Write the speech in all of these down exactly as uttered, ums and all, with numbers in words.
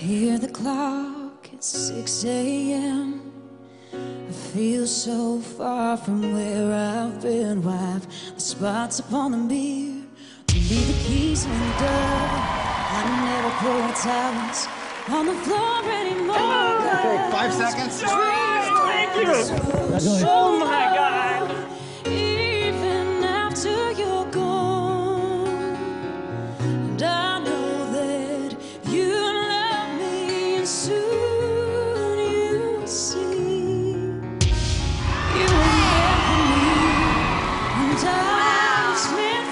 hear the clock, it's six A M I feel so far from where I've been. Wipe the spots upon the mirror, leave the keys in the door. I never pull the towels on the floor anymore. Okay, five seconds. Thank you. Oh my God. Even after you're gone, and I know that you love me, and soon you'll see you were meant for me, and I was meant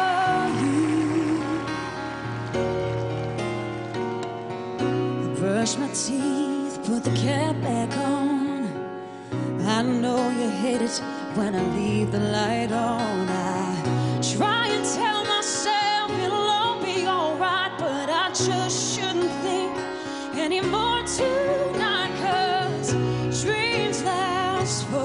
for you. I brush my teeth, put the cap back on. I know you hate it when I leave the light on. I try and tell myself it'll all be alright, but I just shouldn't think anymore tonight, 'cause dreams last forever.